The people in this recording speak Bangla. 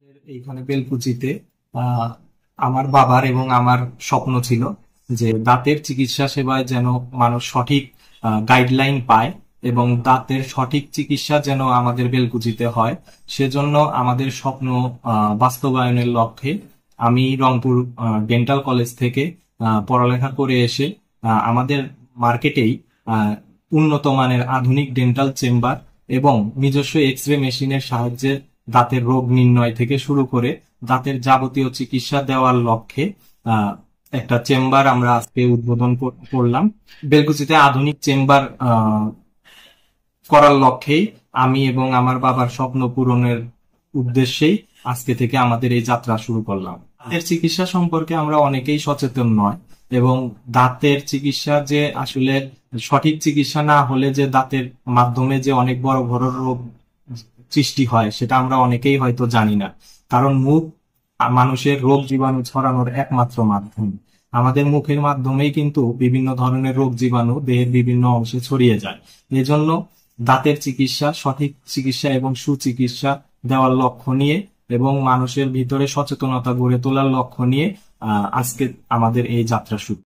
এইখানে বেলকুচিতে আহ, আমার বাবার এবং আমার স্বপ্ন ছিল যে দাঁতের চিকিৎসা সেবায় যেন মানুষ সঠিক গাইডলাইন পায় এবং দাঁতের সঠিক চিকিৎসা যেন আমাদের বেলকুচিতে হয়। সেজন্য আমাদের স্বপ্ন বাস্তবায়নের লক্ষ্যে আমি রংপুর ডেন্টাল কলেজ থেকে পড়ালেখা করে এসে আমাদের মার্কেটেই আহ, উন্নত মানের আধুনিক ডেন্টাল চেম্বার এবং নিজস্ব এক্স রে মেশিনের সাহায্যে দাঁতের রোগ নির্ণয় থেকে শুরু করে দাঁতের যাবতীয় চিকিৎসা দেওয়ার লক্ষ্যে আহ, একটা চেম্বার আমরা আজকে উদ্বোধন করলাম। বেলকুচিতে আধুনিক চেম্বার করার লক্ষ্যেই আমি এবং আমার বাবার স্বপ্ন পূরণের উদ্দেশ্যেই আজকে থেকে আমাদের এই যাত্রা শুরু করলাম। দাঁতের চিকিৎসা সম্পর্কে আমরা অনেকেই সচেতন নয় এবং দাঁতের চিকিৎসা যে আসলে সঠিক চিকিৎসা না হলে যে দাঁতের মাধ্যমে যে অনেক বড় বড় রোগ সৃষ্টি হয় সেটা আমরা অনেকেই হয়তো জানি না। কারণ মুখ মানুষের রোগ জীবাণু ছড়ানোর একমাত্র মাধ্যম। আমাদের মুখের মাধ্যমেই কিন্তু বিভিন্ন ধরনের রোগ জীবাণু দেহের বিভিন্ন অংশে ছড়িয়ে যায়। এজন্য দাঁতের চিকিৎসা, সঠিক চিকিৎসা এবং সুচিকিৎসা দেওয়ার লক্ষ্য নিয়ে এবং মানুষের ভিতরে সচেতনতা গড়ে তোলার লক্ষ্য নিয়ে আজকে আমাদের এই যাত্রা শুরু।